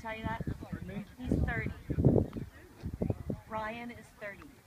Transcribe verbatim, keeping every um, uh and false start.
tell you that? Me? He's thirty. Ryan is thirty.